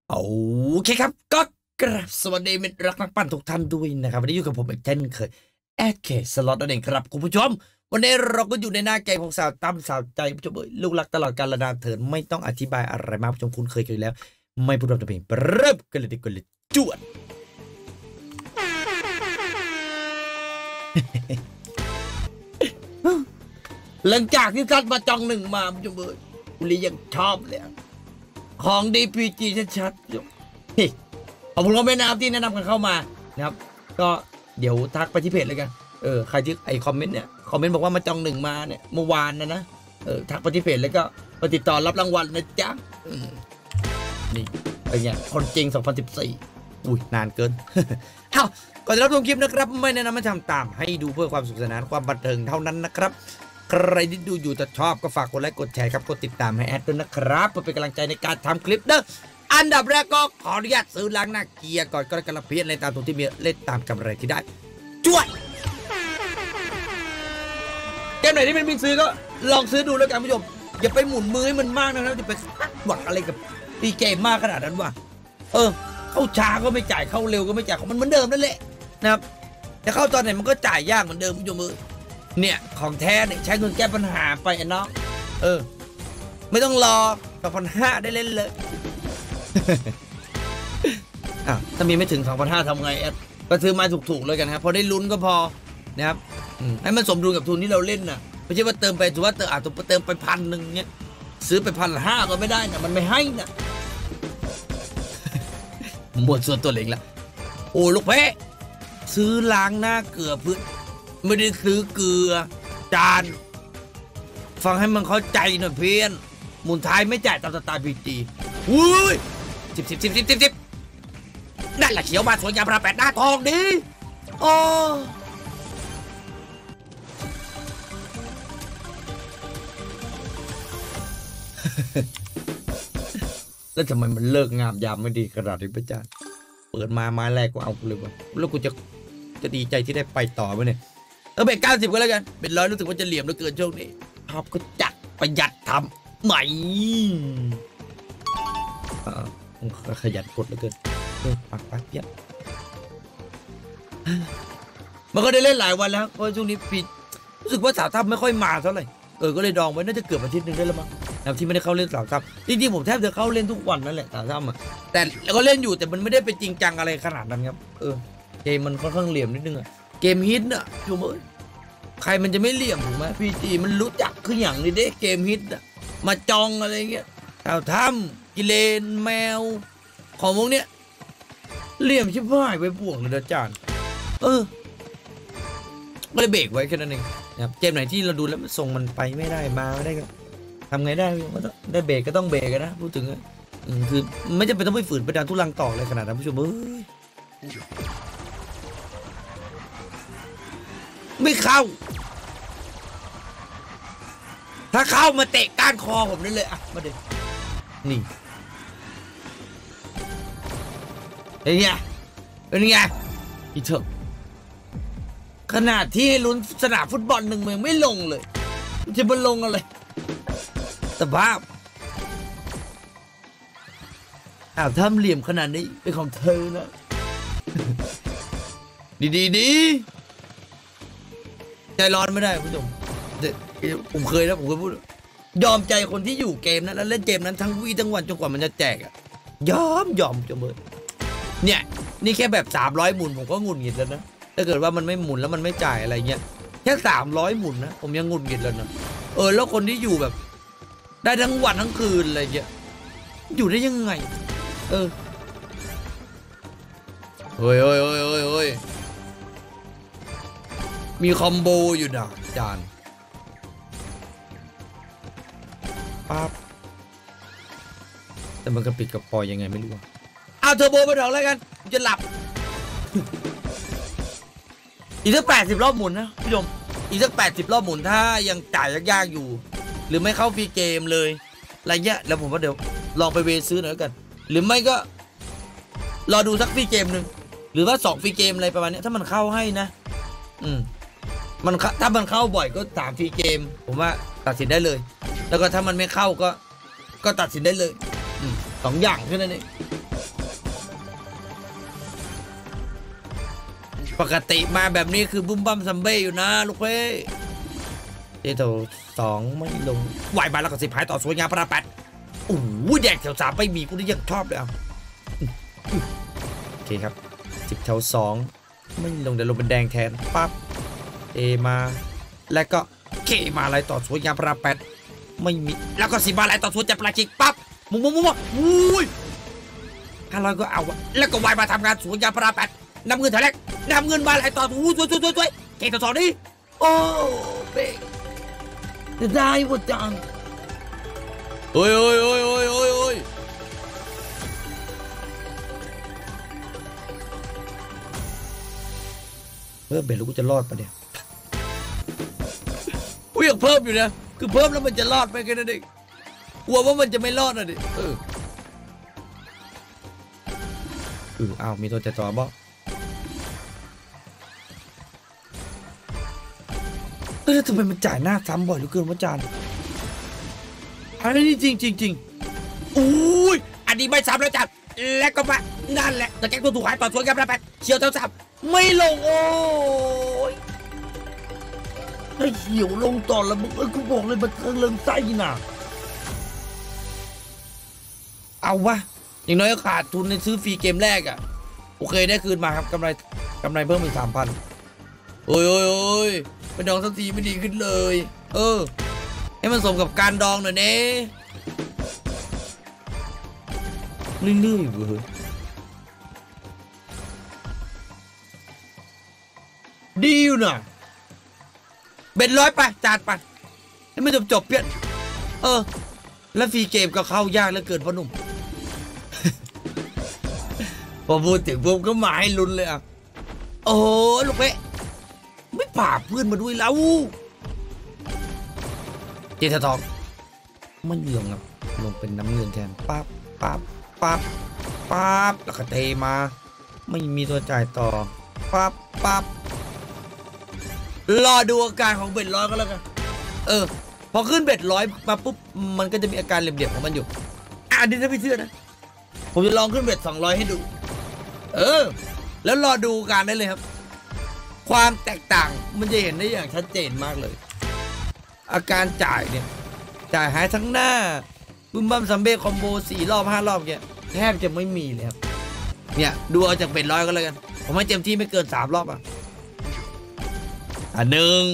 โอเคครับก็กราบสวัสดีมิตรรักนักปั่นทุกท่านด้วยนะครับวันนี้อยู่กับผมอีกเช่นเคยแอดเคสล็อตนั่นเองครับคุณผู้ชมวันนี้เราก็อยู่ในหน้าเกมของสาวตั้มสาวใจผู้ชมลูกรักตลอดกาลนานเถิดไม่ต้องอธิบายอะไรมากผู้ชมคุ้นเคยกันแล้วไม่พูดแบบตัวเองเริ่มกันเลยดีกว่าเลยจวดหลังจากที่คัดมาจองหนึ่งมาผู้ชมบุรียังชอบเลยของดีพีจีชัดๆขอบคุณคอมเมนต์นะครับที่แนะนำกันเข้ามานะครับก็เดี๋ยวทักไปที่เพจเลยกันใครที่ไอคอมเมนต์เนี่ยคอมเมนต์บอกว่ามาจองหนึ่งมาเนี่ยเมื่อวานนะทักไปที่เพจแล้วก็ไปติดต่อรับรางวัลนะจ๊ะนี่อะไรเงี้ยคนจริง2014อุ้ยนานเกิน เอ้าก่อนจะรับชมคลิปนะครับไม่แนะนำให้ทำตามให้ดูเพื่อความสุขสนานความบันเทิงเท่านั้นนะครับใครที่ดูอยู่จะชอบก็ฝากกดไลค์กดแชร์ครับกดติดตามให้แอดด้วยนะครับเพื่อเป็นกำลังใจในการทำคลิปเด้ออันดับแรกก็ขออนุญาตซื้อล้างหน้าเกียร์ก่อนก็กระเพี้ยนเล่นตามตัวที่มีเล่นตามกำไรที่ได้จ้วยเกมไหนที่เป็นซื้อก็ลองซื้อดูแล้วกันผู้ชมอย่าไปหมุนมือให้มันมากนะครับอย่าไปหวังอะไรกับตีเกมมากขนาดนั้นว่ะเข้าช้าก็ไม่จ่ายเข้าเร็วก็ไม่จ่ายของมันเหมือนเดิมนั่นแหละนะครับจะเข้าตอนไหนมันก็จ่ายยากเหมือนเดิมผู้ชมเนี่ยของแท้เนี่ยใช้เงินแก้ปัญหาไปเนาะไม่ต้องรอ2,500ได้เล่นเลยถ้ามีไม่ถึง 2,500 ทำไงก็ซื้อมาถูกๆเลยกันครับพอได้ลุ้นก็พอนะครับให้มันสมดุลกับทุนที่เราเล่นนะไม่ใช่ว่าเติมไปถือว่าเติมไป1,000เนี่ยซื้อไป1,500ก็ไม่ได้นะมันไม่ให้นะหมดส่วนตัวเล็กละโอ้ลูกเพ่ซื้อล้างหน้าเกลือพื้นไม่ได้ซื้อเกลือจานฟังให้มันเข้าใจหน่อยเพี้ยนหมุนท้ายไม่จ่ายตามสไตล์พีจีอุ้ย10นั่นแหละเขียวมาสวยงามประแปดหน้าทองดีโอ้แล้วทำไมมันเลิกงามยามไม่ดีขนาดนี้พระเจ้าเปิดมาไม้แรกก็เอาเลยวะแล้วกูจะดีใจที่ได้ไปต่อไหมเนี่ยเบรก90ก็แล้วกันเป็น100รู้สึกว่าจะเหลี่ยมเหลือเกินช่วงนี้ชอบก็จัดประหยัดทำใหม่ขยันกดเหลือเกินปักเยอะมันก็ได้เล่นหลายวันแล้วเพราะช่วงนี้ปิดรู้สึกว่าสาวทัพไม่ค่อยมาเท่าไหร่ก็เลยดองไว้น่าจะเกือบอาทิตย์นึงได้แล้วมั้งแล้วที่ไม่ได้เข้าเล่นสาวทัพจริงๆผมแทบจะเข้าเล่นทุกวันนั่นแหละสาวทัพแต่ก็เล่นอยู่แต่มันไม่ได้เป็นจริงจังอะไรขนาดนั้นครับเกมมันค่อนข้างเหลี่ยมนิดนึงเกมฮิตน่ะชูมือใครมันจะไม่เหลี่ยมถูกไหมพีจีมันรู้จักคืออย่างนี้เด้เกมฮิตมาจองอะไรเงี้ยสาวทัพกิเลนแมวของพวกเนี้ยเหลี่ยมชิบหายไปป่วงเลยอาจารย์ก็เลยเบรกไว้แค่นั้นเองนะครับเกมไหนที่เราดูแล้วส่งมันไปไม่ได้มาไม่ได้ก็ทำไงได้ก็ต้องได้เบรกก็ต้องเบรกนะพูดถึงคือไม่จำเป็นต้องไปฝืนไปดันทุลังต่อเลยขนาดนั้นผู้ชมไม่เข้าถ้าเข้ามาเตะก้านคอผมได้เลยมาเด็กนี่เป็นไงอีเถอะขนาดที่ลุ้นสนามฟุตบอล1 เมืองไม่ลงเลยจะมาลงอะไรแต่ภาพทำเหลี่ยมขนาดนี้เป็นของเธอนะดีใจร้อนไม่ได้ผู้ชมผมเคยพูดยอมใจคนที่อยู่เกมนั้นแล้วเล่นเกมนั้นทั้งวี่ทั้งวันจนกว่ามันจะแจกยอมจะเบิดเนี่ยนี่แค่แบบ300หมุนผมก็งุนหงิดแล้วนะถ้าเกิดว่ามันไม่หมุนแล้วมันไม่จ่ายอะไรเงี้ยแค่300หมุนนะผมยังงุนหงิดแล้วนะแล้วคนที่อยู่แบบได้ทั้งวันทั้งคืนอะไรเงี้ยอยู่ได้ยังไงเฮ้ยมีคอมโบอยู่นะจานปั๊บแต่มันก็ปิดกับปอยยังไงไม่รู้เอาเทอร์โบไปดอกแล้วกันจะหลับอีกสัก80 รอบหมุนนะผู้ชมอีกสัก80 รอบหมุนถ้ายังจ่ายยากๆอยู่หรือไม่เข้าฟรีเกมเลยอะไรเงี้ยแล้วผมว่าเดี๋ยวลองไปเวซื้อหน่อยกันหรือไม่ก็รอดูสักฟรีเกมหนึ่งหรือว่า2ฟรีเกมอะไรประมาณนี้ถ้ามันเข้าให้นะถ้ามันเข้าบ่อยก็3ฟรีเกมผมว่าตัดสินได้เลยแล้วก็ถ้ามันไม่เข้าก็ตัดสินได้เลย2 อย่างแค่นั้นเองปกติมาแบบนี้คือบุ้มบั้มซัมเบ้อยู่นะลูกเพ่เจโต2ไม่ลงไหวมาแล้วก็10หายต่อสวยงามประแปดโอ้โหแดงแถว3ไม่มีกูนี่ยังชอบเลยอ่ะโอเคครับ10แถว2ไม่ลงเดี๋ยวลงเป็นแดงแทนปั๊บมาแล้วก็เคมาอะไรต่อสวยงามประแปดไม่มีแล้วก็10มาอะไรต่อสวยจะปลาชิกปั๊บมุ้งอุ้ย500ก็เอาแล้วก็ไหวมาทำงานสวยงามประแปดนำเงินแถวแรกนำเงินมาอะไรต่อสวยเก่งต่อ2นี่โอ้เป๊ะจะได้หมดจังโอ้ยเพิ่มเบ็ดแล้วกูจะรอดปะเนี่ยกูอยากเพิ่มอยู่นะคือเพิ่มแล้วมันจะรอดไปแค่นั้นเองกลัวว่ามันจะไม่รอดนะดิเอามีตัวจะต่อบ่ทำไมมันจ่ายหน้าซ้ำบ่อยเหลือเกินวะจานอะไรนี่จริงอุ้ยอันนี้ไม่ซ้ำแล้วจานแล้วก็มานั่นแหละแต่แกตัวถูกหายต่อสวนกันไปเฉียวเท่าซ้ำไม่ลงโอ้ยไอ้เฉียวลงต่อแล้วมึงกูบอกเลยมันเริ่มไส้หนาเอาวะอย่างน้อยก็ขาดทุนในซื้อฟรีเกมแรกอ่ะโอเคได้คืนมาครับกำไรเพิ่มอีก 3,000โอ้ยไปดองสักทีไม่ดีขึ้นเลยให้มันสมกับการดองหน่อยเน่เรื่อยๆเว้ยดีอยู่น่ะเบ็ด100ไปจานไปให้ไม่จบเพี้ยนแล้วฟรีเกมก็เข้ายากเหลือเกินพ่อหนุ่ม พอพูดถึงผมก็มาให้ลุ้นเลยอ่ะโอ้ลูกเป๊ะไม่ป่าเพื่อนมาด้วยแล้วเจตทองไม่เหลืองครับลงเป็นน้ำเงินแทนปั๊บแล้วก็เทมาไม่มีตัวจ่ายต่อปั๊บรอดูอาการของเบ็ดร้อยก็แล้วกันพอขึ้นเบ็ด100มาปุ๊บมันก็จะมีอาการเหลี่ยมๆของมันอยู่อันนี้ถ้าพี่เชื่อนะผมจะลองขึ้นเบ็ด200ให้ดูแล้วรอดูการได้เลยครับความแตกต่างมันจะเห็นได้อย่างชัดเจนมากเลยอาการจ่ายเนี่ยจ่ายหายทั้งหน้าบึ้มบั้มซัมเบ้คอมโบ4 รอบ 5 รอบเนี่ยแทบจะไม่มีเลยครับเนี่ยดูเอาจากเป็ด100ก็แล้วกันผมให้เต็มที่ไม่เกิน3 รอบ1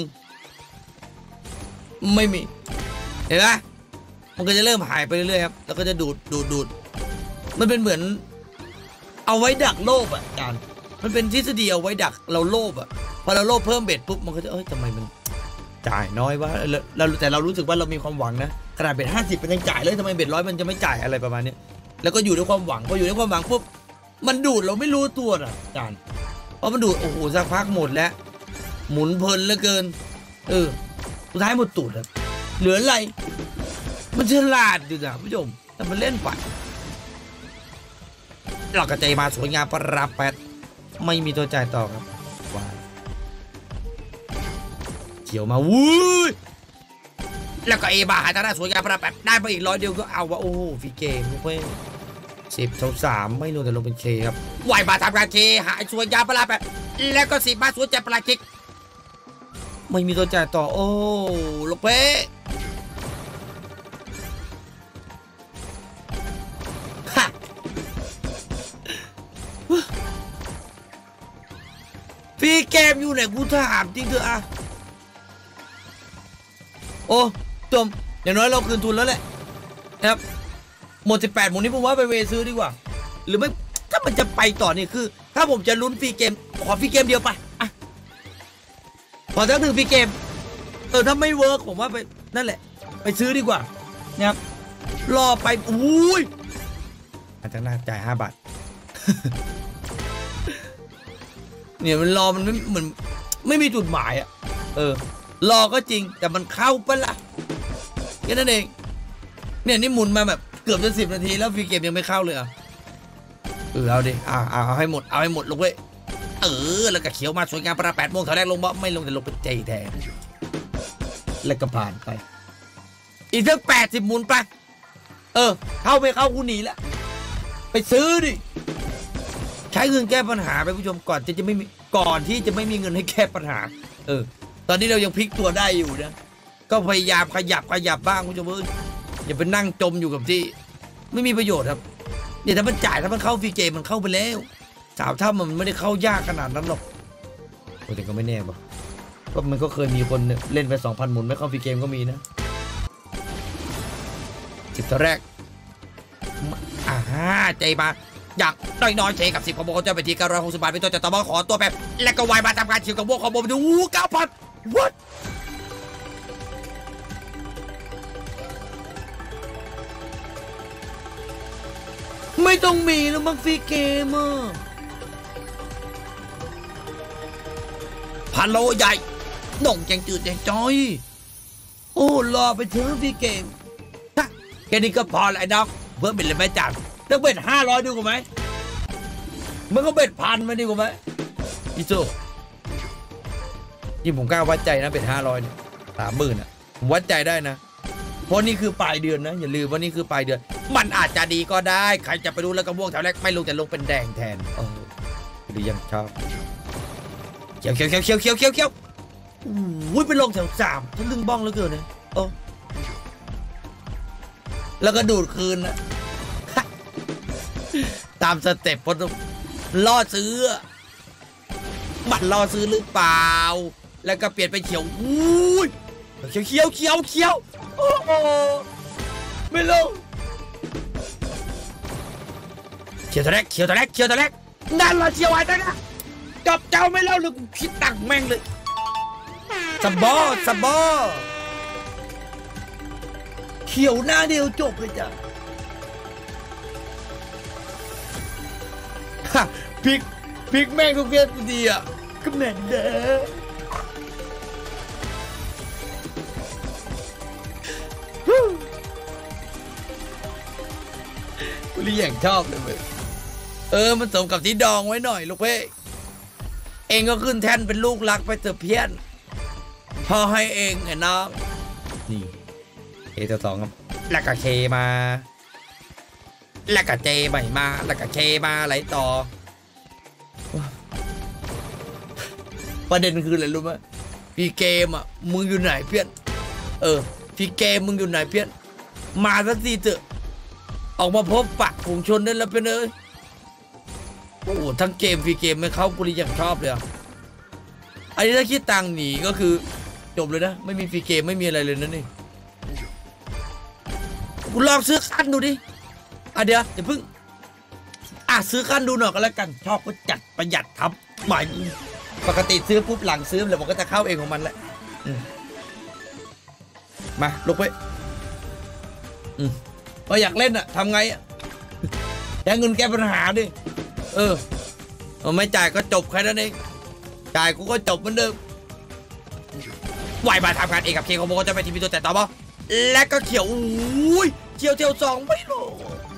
ไม่มีเห็นไหมมันก็จะเริ่มหายไปเรื่อยๆครับแล้วก็จะดูดมันเป็นเหมือนเอาไว้ดักโลภจานมันเป็นทฤษฎีเอาไว้ดักเราโลภพอเราโลภเพิ่มเบ็ดปุ๊บมันก็จะทำไมมันจ่ายน้อยวะแต่เรารู้สึกว่าเรามีความหวังนะขนาดเบ็ด50มันยังจ่ายเลยทำไมเบ็ด100มันจะไม่จ่ายอะไรประมาณนี้แล้วก็อยู่ด้วยความหวังพออยู่ด้วยความหวังปุ๊บมันดูดเราไม่รู้ตัวจานเพราะมันดูดโอ้โหสักพักหมดแล้วหมุนเพลินเหลือเกินสุดท้ายหมดตูดเหลืออะไรมันฉลาดดีนะผู้ชมแต่มันเล่นไปเรากระจายมาสวยงามประแปดไม่มีตัวจ่ายต่อครับว้าวเขียวมาวุ้ยแล้วก็บาหายตาหน้าสวยงามประแปดได้ไปอีก100 เดียวก็เอาวะโอ้ฟรีเกมลูกเว้ย10 เท่า 3ไม่ลงแต่ลงเป็นเคครับไหวบาทำการเคหายสวยงามประแปดแล้วก็10 บาทสวยใจปลาคิกไม่มีตัวจ่ายต่อโอ้ลูกเว้ยฟรีเกมอยู่ไหนกูถามจริงเถอะโอ้จมอย่างน้อยเราคืนทุนแล้วแหละนะครับหมด18 หมดนี้ผมว่าไปเวซื้อดีกว่าหรือไม่ถ้ามันจะไปต่อนี่คือถ้าผมจะลุ้นฟรีเกมขอฟรีเกมเดียวไปพอถึงฟรีเกมถ้าไม่เวิร์กผมว่าไปนั่นแหละไปซื้อดีกว่านะครับรอไปอุ้ยอาจจะน่าจ่าย5 บาท เนี่ยมันรอมันไม่เหมือนไม่มีจุดหมายรอก็จริงแต่มันเข้าปะล่ะแค่นั้นเองเนี่ยนี่หมุนมาแบบเกือบจะ10 นาทีแล้วฟรีเกมยังไม่เข้าเลยเอาดิเอาให้หมดลงเว้ยแล้วก็เขียวมาสวยงามประ8 โมงแถวแรกลงบ่ไม่ลงแต่ลงเป็นใจแทนแล้วก็ผ่านไปอีกสัก80 หมุนไปเข้าไม่เข้ากูหนีแล้วไปซื้อดิใช้เงินแก้ปัญหาไปผู้ชมก่อนก่อนที่จะไม่มีเงินให้แก้ปัญหาตอนนี้เรายังพลิกตัวได้อยู่นะก็พยายามขยับบ้างคุณผู้ชมอย่าไปนั่งจมอยู่กับที่ไม่มีประโยชน์ครับเนี่ยถ้ามันจ่ายถ้ามันเข้าฟรีเกมมันเข้าไปแล้ว3 เท่ามันไม่ได้เข้ายากขนาดนั้นหรอกแต่ก็ไม่แน่ป่ะก็มันก็เคยมีคนเล่นไป 2,000 หมุนไม่เข้าฟรีเกมก็มีนะ10 ตัวแรกใจมาอยากน้อยเชกับ10 คอมโบจะไปที่960 บาทเป็นตัวจะต่อมาขอตัวแบบและก็วายมาทำการชิวกับพวกคอมโบไปดู9,000 what ไม่ต้องมีแล้วมั้งฟรีเกมพาโลใหญ่หน่งแจงจืดแจงจอยโอ้รอไปถึงฟรีเกมแค่นี้ก็พอแล้วไอ้ดอกเพิ่มเป็นเลยไหมจันต้องเบ็ด500ดูกว่าไหมมันก็เบ็ด1,000มาดีกว่าไหมอีโซนี่ผมกล้าวัดใจนะเบ็ด500เนี่ย30,000อ่ะผมวัดใจได้นะเพราะนี่คือปลายเดือนนะอย่าลืมว่านี่คือปลายเดือนมันอาจจะดีก็ได้ใครจะไปรู้แล้วก็ม่วงแถวแรกไม่ลงแต่ลงเป็นแดงแทนหรือยังชอบเขียวอุ้ยไปลงแถว3ฉันลึงบ้องแล้วเกินเนี่ยแล้วก็ดูดคืนนะตามสเต็ปพอล่อซื้อบัตรล่อซื้อหรือเปล่าแล้วก็เปลี่ยนไปเขียวอุ้ยเขียวโอ้โหไม่ลงเขียวตัวแรกนั่นละเชียวไอ้ตัวนะจับเจ้าไม่เล่าเลยกูคิดตังแม่งเลยสบอเขียวหน้าเดียวจบเลยจ้ะพลิกแม่งทุกเรื่องดีอ่ะก็แม่นเด้อกูเรียกชอบเลยเว้ยมันสมกับที่ดองไว้หน่อยลูกเพ่เองก็ขึ้นแท่นเป็นลูกรักไปเถอะเพี้ยนพอให้เองไอ้น้องนี่ตัว2ครับแล้วก็เคมาแล้วก็เจใหม่มาแล้วก็เคมาอะไรต่อประเด็นคืออะไรรู้ไหมพี่เกมอ่ะมึงอยู่ไหนเพี้ยนพี่เกมมึงอยู่ไหนเพี้ยนมาสักทีเถอะออกมาพบปะฝูงชนได้แล้วเพี้ยนโอ้ทั้งเกมพี่เกมไม่เข้ากูเลยอย่างชอบเลยอันนี้ถ้าคิดตังหนีก็คือจบเลยนะไม่มีฟรีเกมไม่มีอะไรเลยนั่นนี่กูลองซื้อคันดูดิเดี๋ยวอย่าพึ่งซื้อคันดูหน่อยก็แล้วกันชอบก็จัดประหยัดครับหมายปกติซื้อปุ๊บหลังซื้อแล้วมันก็จะเข้าเองของมันแหละมาลุกไปพออยากเล่นอ่ะทำไงอ่ะแย่งเงินแก้ปัญหาดิไม่จ่ายก็จบแค่นั้นเองจ่ายกูก็จบเหมือนเดิมวายมาทำงานเองกับเคของโมก็จะไปทีวีตัวแต่ต่อป่ะและก็เขียวอุ้ยเขียวเทียว2ไม่ลง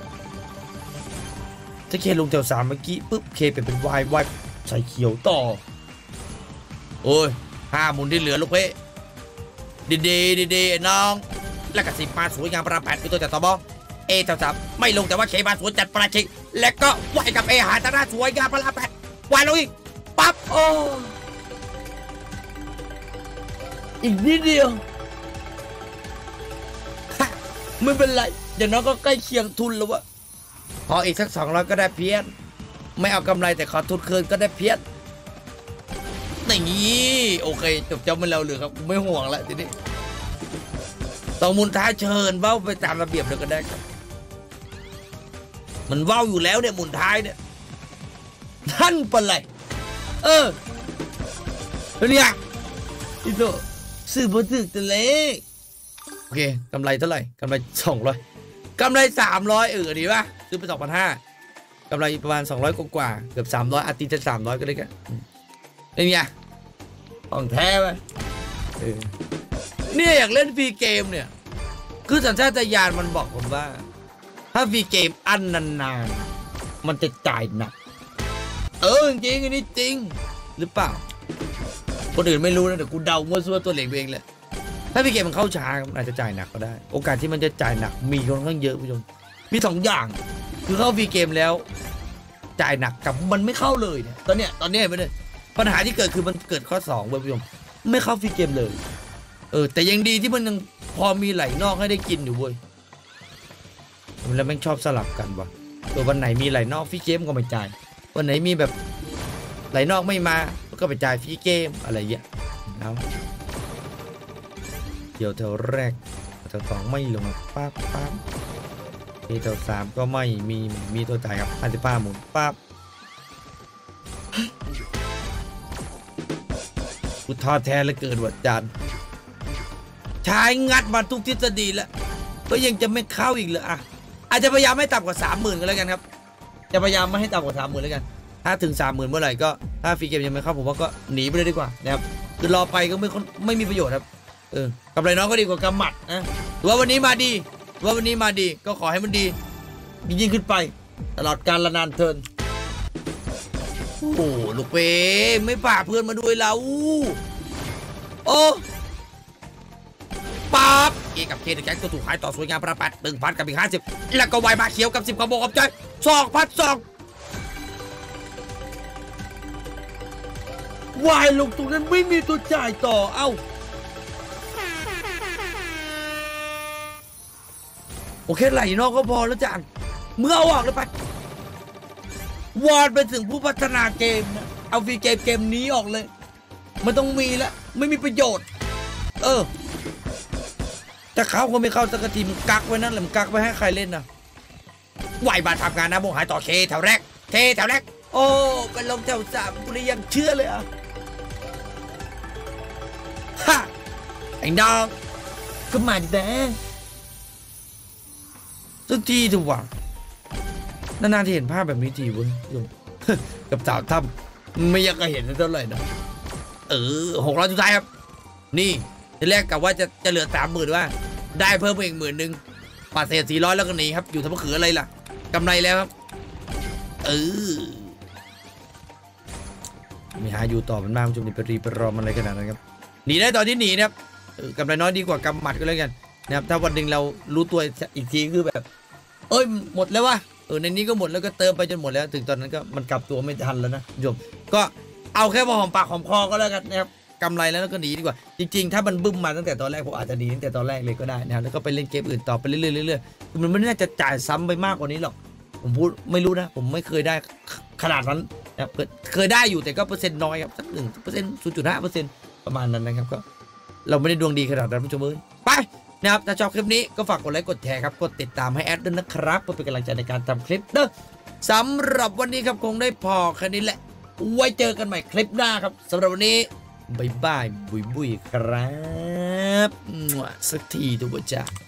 ถ้าเคลงเทียว3เมื่อกี้ปุ๊บเคเปลี่ยนเป็นวายใส่เขียวต่อโอ้ย5 หมุนที่เหลือลูกเพ่ดีน้องแล้วก็10 มาสวยงามประแปดคือตัวแต่ต่อป่ะเท่า3ไม่ลงแต่ว่าเคมาสวยจัดประชิกและก็วายกับหาตาหน้าสวยงามประแปดวายลงอีกปั๊บอีกนิดเดียวไม่เป็นไรอย่างน้อยก็ใกล้เคียงทุนแล้ววะพออีกสัก200ก็ได้เพี้ยนไม่เอากำไรแต่ขอทุนคืนก็ได้เพี้ยนนี่โอเคจบเจ้ามันแล้วเลยครับไม่ห่วงแล้วทีนี้ต้องมุนท้ายเชิญเว้าไปตามระเบียบเลยก็ได้ครับมันเว้าอยู่แล้วเนี่ยมุนท้ายเนี่ยท่านเป็นไรเนี่ยอีโตซื้อบถึกแต่เล็กโอเคกำไรเท่าไหร่กำไร200กำไร300ดีป่ะซื้อไป 2,500 กำไรประมาณ200กว่าเกือบ300อาทิตย์จะ300ก็ได้กันเป็นไงของแท้ไหมเนี่ยอยากเล่นฟรีเกมเนี่ยคือสัญชาตญาณมันบอกผมว่าถ้าฟรีเกมอันนานๆมันจะจ่ายหนักจริงอันนี้จริงหรือเปล่าคนอื่นไม่รู้นะแต่กูเดามั่วซั่วตัวเหล็กเองแหละถ้าฟรีเกมมันเข้าช้ามันอาจจะจ่ายหนักก็ได้โอกาสที่มันจะจ่ายหนักมีค่อนข้างเยอะผู้ชมมี2 อย่างคือเข้าฟรีเกมแล้วจ่ายหนักกับมันไม่เข้าเลยเนี่ยตอนนี้เห็นไหมเนี่ยปัญหาที่เกิดคือมันเกิดข้อ2เว้ยผู้ชมไม่เข้าฟรีเกมเลยแต่ยังดีที่มันยังพอมีไหลนอกให้ได้กินอยู่เว้ยแล้วแม่งชอบสลับกันวะวันไหนมีไหลนอกฟรีเกมก็ไม่จ่ายวันไหนมีแบบไหลนอกไม่มาก็ไปจ่ายฟรีเกมอะไรเงี้ยแล้วเดี๋ยวแถวแรกแถว2ไม่ลงปั๊บแถว3ก็ไม่มีตัวจ่ายครับ55หมุนปั๊บกูท้อแท้เหลือเกินว่ะจานใช้งัดมาทุกทฤษฎีแล้วก็ยังจะไม่เข้าอีกเลยอาจจะพยายามไม่ต่ำกว่า 30,000 กันแล้วกันครับจะพยายามไม่ให้ต่ำกว่า 30,000 แล้วกันถ้าถึง 30,000 เมื่อไหร่ก็ถ้าฟรีเกมยังไม่เข้าผมว่าก็หนีไปเลยดีกว่านะครับคือรอไปก็ไม่มีประโยชน์ครับกำไรน้อยก็ดีกว่ากำหมัดนะว่าวันนี้มาดีก็ขอให้มันดียิ่งขึ้นไปตลอดกาลนานเทินโอ้ลูกเป้ไม่ป่าเพื่อนมาด้วยเราโอ้ปั๊บกับเคแจ็คตัวถูกหายต่อสวยงามประปัด1,000กับอีก50แล้วก็ไวมาเขียวกับ10กระบอกใจ2,200วายลงตรงนั้นไม่มีตัวจ่ายต่อโอเคไหลนอกก็พอแล้วจานเมื่อเอาออกเลยไปวอนไปถึงผู้พัฒนาเกมนะเอาฟรีเกมนี้ออกเลยมันต้องมีแล้วไม่มีประโยชน์แต่เขาก็ไม่เข้าสักทีมันกักไว้นั่นแหละมันกักไว้ให้ใครเล่นนะไหวบาทำงานนะโมหายต่อเคแถวแรกโอ้เป็นลงแถว3กูเลยยังเชื่อเลยฮะไอ้น้องก็มาดิแต่สักทีถูกว่ะนานๆที่เห็นภาพแบบนี้ทีเว้ยกับสาวถ้ำไม่อยากจะเห็นเท่าไหร่นะ600สุดท้ายครับนี่ทีแรกกับว่าจะเหลือ 30,000 ว่าได้เพิ่มอีก10,000ปัดเศษ400แล้วก็หนีครับอยู่ทำมะเขืออะไรล่ะกำไรแล้วครับไม่หาอยู่ต่อมันมากจนไปรีบรอมันอะไรขนาดนั้นครับหนีได้ตอนที่หนีนะครับกำไรน้อยดีกว่ากำหมัดก็แล้วกันนะครับถ้าวันหนึ่งเรารู้ตัวอีกทีคือแบบหมดแล้ววะในนี้ก็หมดแล้วก็เติมไปจนหมดแล้วถึงตอนนั้นก็มันกลับตัวไม่ทันแล้วนะโยมก็เอาแค่พอหอมปากหอมคอก็แล้วกันนะครับกำไรแล้วก็หนีดีกว่าจริงๆถ้ามันบึ้มมาตั้งแต่ตอนแรกผมอาจจะหนีตั้งแต่ตอนแรกเลยก็ได้นะครับแล้วก็ไปเล่นเกมอื่นต่อไปเรื่อยๆคือมันไม่น่าจะจ่ายซ้ำไปมากกว่านี้หรอกผมพูดไม่รู้นะผมไม่เคยได้ขนาดนั้นนะครับเคยได้อยู่แต่ก็เปอร์เซ็นต์น้อยครับสัก1% 0.5% ประมาณนั้นนะครับก็เราไม่ได้ดวงดีขนาดนั้นผู้ชมไปนะครับถ้าชอบคลิปนี้ก็ฝากกดไลค์กดแชร์ครับกดติดตามให้แอดด้วยนะครับเพื่อเป็นกำลังใจในการทำคลิปเด้อสำหรับวันนี้ครับคงได้พอแค่นี้แหละไว้เจอกันใหม่คลิปหน้าครับสำหรับวันนี้บายบายบุยครับสักทีทุกคนจ้า